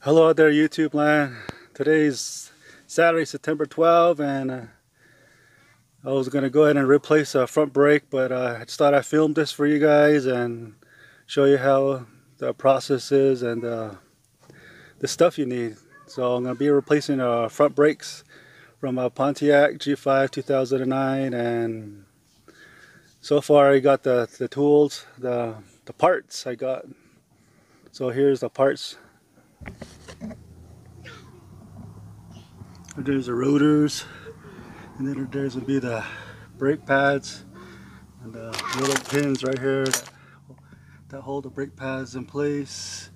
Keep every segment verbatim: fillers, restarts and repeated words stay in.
Hello out there, YouTube land. Today's Saturday, September twelfth, and uh, I was gonna go ahead and replace a front brake, but uh, I just thought I'd film this for you guys and show you how the process is and uh, the stuff you need. So I'm gonna be replacing uh, front brakes from a Pontiac G five two thousand nine, and so far I got the the tools, the the parts I got. So here's the parts. There's the rotors, and then there's would be the brake pads and the little pins right here that, that hold the brake pads in place.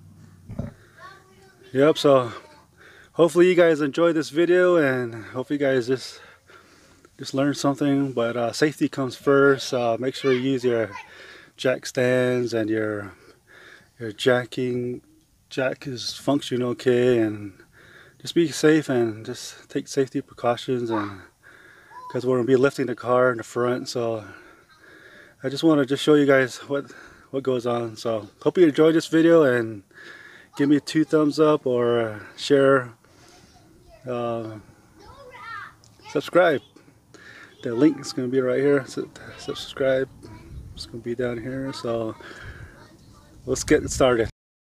Yep, so hopefully you guys enjoyed this video, and hope you guys just just learn something. But uh, safety comes first. Uh, make sure you use your jack stands and your your jacking jack is functioning okay, and just be safe and just take safety precautions, and because we're gonna be lifting the car in the front. So I just want to just show you guys what what goes on. So hope you enjoyed this video, and give me two thumbs up or uh, share, uh, subscribe. The link is gonna be right here. So subscribe, it's gonna be down here. So let's get started.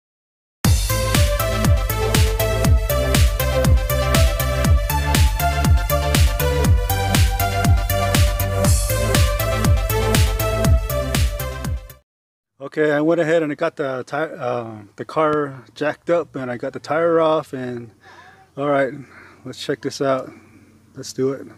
Okay, I went ahead and I got the tire, uh, the car jacked up, and I got the tire off, and all right, let's check this out. Let's do it.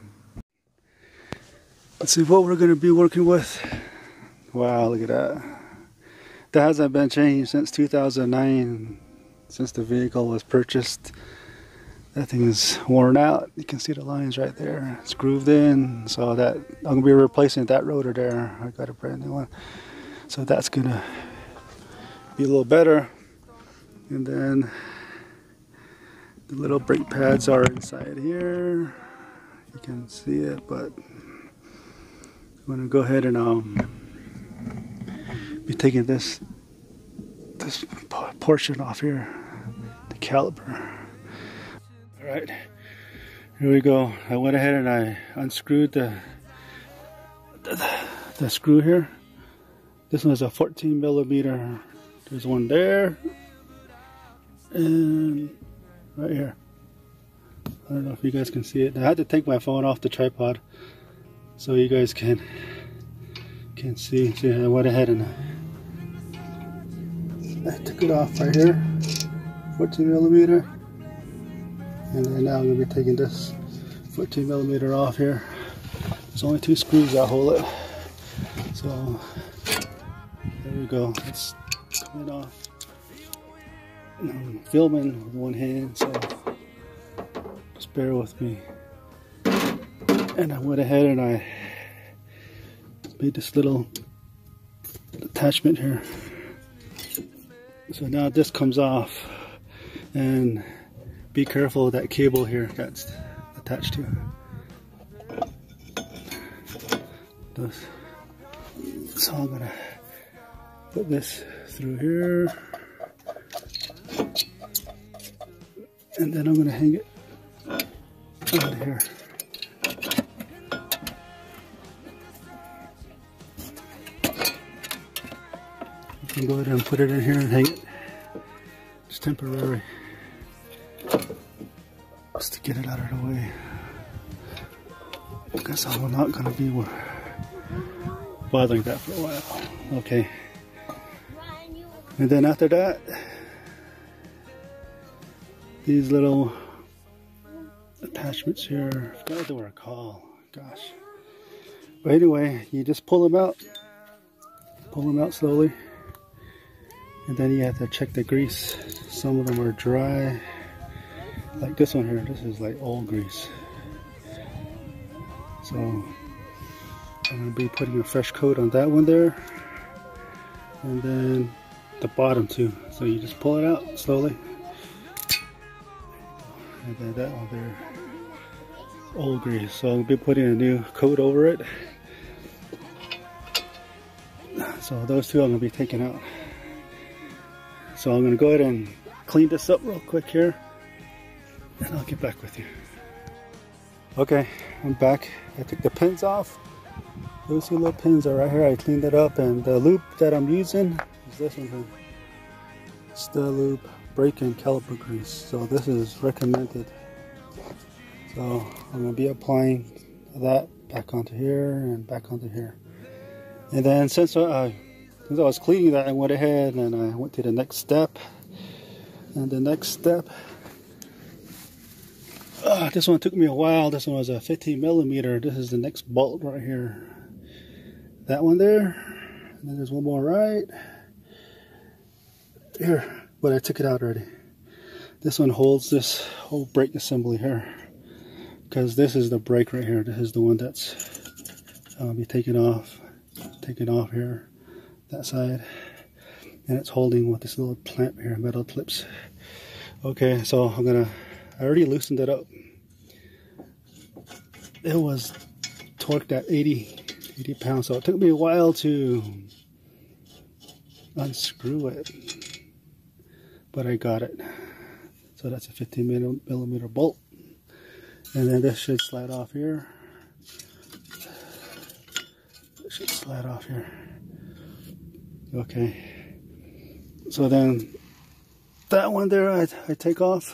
Let's see what we're going to be working with. Wow, look at that. That hasn't been changed since two thousand nine, since the vehicle was purchased. That thing is worn out. You can see the lines right there. It's grooved in, so that I'm going to be replacing that rotor there. I got a brand new one. So that's gonna be a little better. And then the little brake pads are inside here. You can see it, but I'm gonna go ahead and um, be taking this this portion off here, the caliper. All right, here we go. I went ahead and I unscrewed the the, the screw here. This one is a fourteen millimeter. There's one there, and right here. I don't know if you guys can see it. I had to take my phone off the tripod so you guys can can see. See, I went ahead and I took it off right here, fourteen millimeter, and then now I'm gonna be taking this fourteen millimeter off here. There's only two screws that hold it, so. There we go. It's coming off. I'm filming with one hand, so just bear with me. And I went ahead and I made this little attachment here. So now this comes off, and be careful of that cable here that's attached to it. So I'm gonna put this through here, and then I'm going to hang it out of here. You can go ahead and put it in here and hang it. It's temporary, just to get it out of the way, because I'm not going to be bothering that for a while. Okay. And then after that, these little attachments here, I forgot what they were called, gosh. But anyway, you just pull them out, pull them out slowly, and then you have to check the grease. Some of them are dry, like this one here. This is like old grease. So I'm going to be putting a fresh coat on that one there, and then the bottom too. So you just pull it out slowly, and then that one there, old grease. So I'll be putting a new coat over it. So those two I'm going to be taking out. So I'm going to go ahead and clean this up real quick here, and I'll get back with you. Okay, I'm back. I took the pins off. Those two little pins are right here. I cleaned it up, and the loop that I'm using is this one here. It's the loop brake and caliper grease. So this is recommended. So I'm going to be applying that back onto here and back onto here. And then since I, since I was cleaning that, I went ahead and I went to the next step. And the next step, uh, this one took me a while. This one was a fifteen millimeter. This is the next bolt right here. That one there. And then there's one more right here, but I took it out already. This one holds this whole brake assembly here, because this is the brake right here. This is the one that's I'll be taking off, taking off here, that side, and it's holding with this little clamp here, metal clips. Okay, so I'm gonna. I already loosened it up. It was torqued at eighty, eighty pounds, so it took me a while to unscrew it, but I got it. So that's a fifteen millimeter bolt. And then this should slide off here. It should slide off here. Okay. So then that one there I, I take off.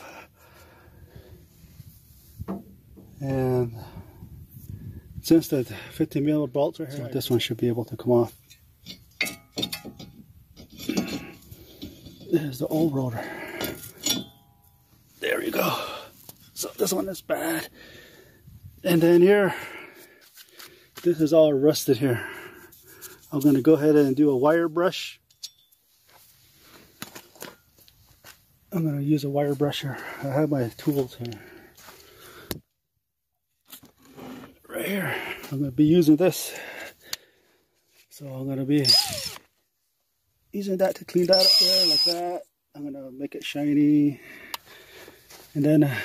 And since the fifteen millimeter bolts are here, so this one should be able to come off. There's the old rotor. There you go. So this one is bad. And then here, this is all rusted here. I'm going to go ahead and do a wire brush. I'm going to use a wire brush here. I have my tools here. Right here. I'm going to be using this. So I'm going to be using that to clean that up there like that. I'm going to make it shiny. And then, uh,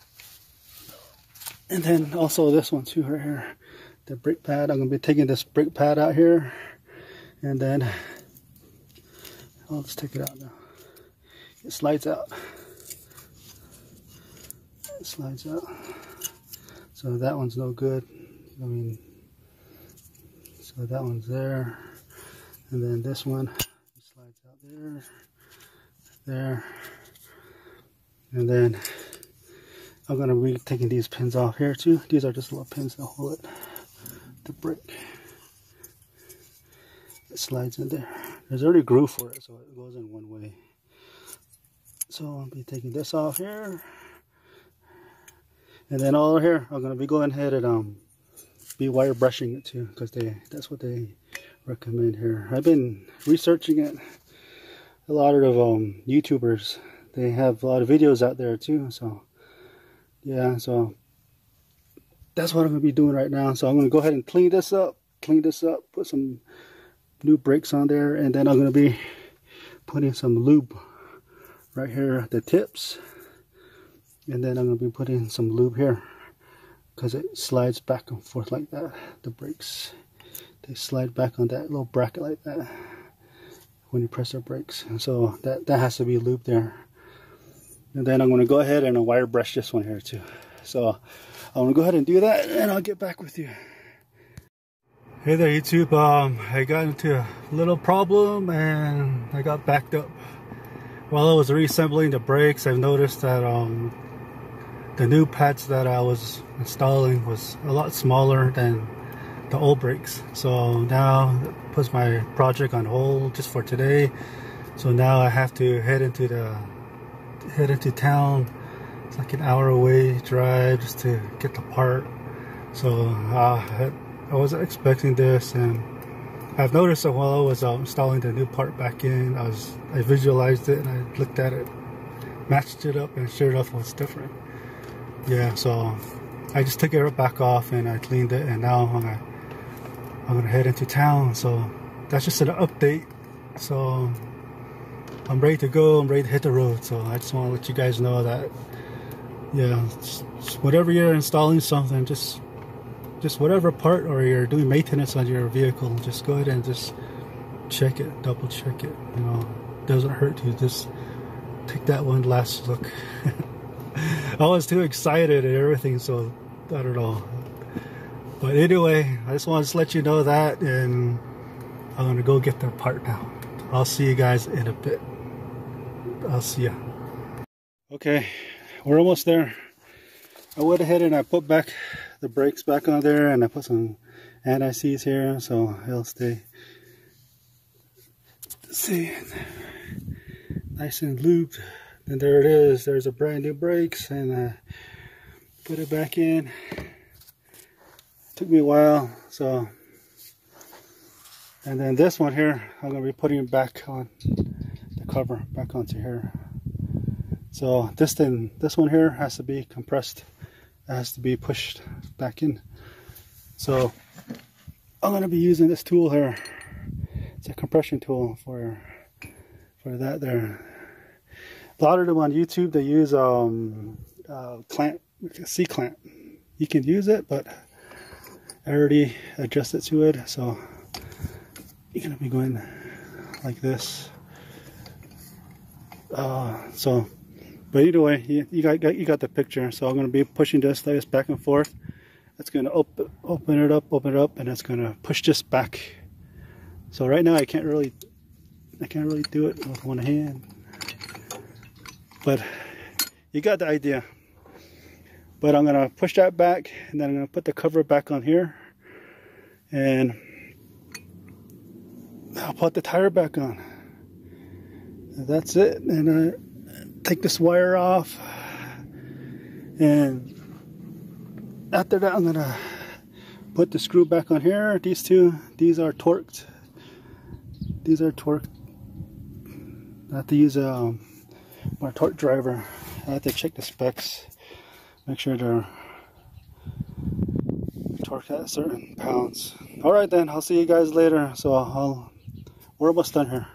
and then also this one too right here, the brake pad. I'm going to be taking this brake pad out here, and then I'll just take it out now. It slides out. It slides out. So that one's no good. I mean, so that one's there, and then this one slides out there, there, and then I'm going to be taking these pins off here too. These are just little pins that hold it, the brake. It slides in there. There's already a groove for it, so it goes in one way. So I'll be taking this off here. And then all here, I'm going to be going ahead and um, be wire brushing it too, because they that's what they recommend here. I've been researching it. A lot of um, YouTubers, they have a lot of videos out there too, so yeah, so that's what I'm going to be doing right now. So I'm going to go ahead and clean this up, clean this up, put some new brakes on there, and then I'm going to be putting some lube right here at the tips, and then I'm going to be putting some lube here, because it slides back and forth like that. The brakes, they slide back on that little bracket like that when you press the brakes, and so that, that has to be lubed there. And then I'm going to go ahead and wire brush this one here too. So I'm going to go ahead and do that, and I'll get back with you. Hey there YouTube, um, I got into a little problem and I got backed up. While I was reassembling the brakes, I've noticed that um, the new pads that I was installing was a lot smaller than the old brakes. So now it puts my project on hold just for today. So now I have to head into the head into town. It's like an hour away drive just to get the part. So uh, I wasn't expecting this, and I've noticed that while I was uh, installing the new part back in, I was I visualized it and I looked at it, matched it up, and sure enough it was different. Yeah, so I just took it back off and I cleaned it, and now I'm gonna I'm gonna head into town. So that's just an update. So I'm ready to go. I'm ready to hit the road. So I just want to let you guys know that, yeah, just, just whatever you're installing something, just just whatever part, or you're doing maintenance on your vehicle, just go ahead and just check it, double check it. You know, it doesn't hurt to just take that one last look. I was too excited and everything, so I don't know. But anyway, I just wanted to let you know that, and I'm gonna go get the part now. I'll see you guys in a bit. I'll see ya. Okay, we're almost there. I went ahead and I put back the brakes back on there, and I put some anti-seize here so it'll stay see nice and lubed. And there it is. There's a brand new brakes, and I put it back in. Took me a while, so. And then this one here, I'm gonna be putting it back on the cover, back onto here. So this thing, this one here has to be compressed. It has to be pushed back in. So I'm gonna be using this tool here. It's a compression tool for for that there. A lot of them on YouTube, they use um uh, clamp, C clamp. You can use it, but I already adjusted to it, so you're gonna be going like this. Uh, so, but either way, you, you got, got you got the picture. So I'm gonna be pushing this, like this back and forth. It's gonna open open it up, open it up, and it's gonna push this back. So right now I can't really, I can't really do it with one hand. But you got the idea. But I'm gonna push that back, and then I'm gonna put the cover back on here, and I'll put the tire back on. And that's it. And I take this wire off, and after that I'm gonna put the screw back on here. These two, these are torqued. These are torqued. I have to use a um, my torque driver. I have to check the specs, make sure they're torqued at certain pounds. All right then, I'll see you guys later. So I'll, we're almost done here.